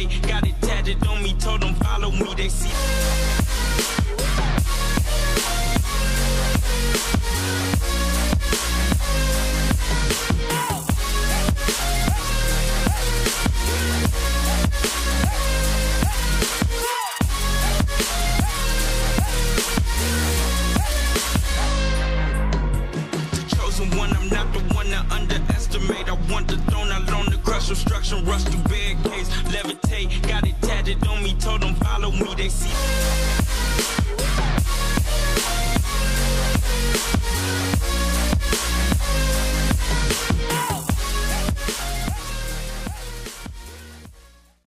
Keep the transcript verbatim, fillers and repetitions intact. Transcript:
levitate, got it tatted on me, told them follow me, they see. Obstruction, rush through barricades, levitate, got it tatted on me, told them follow me, they see.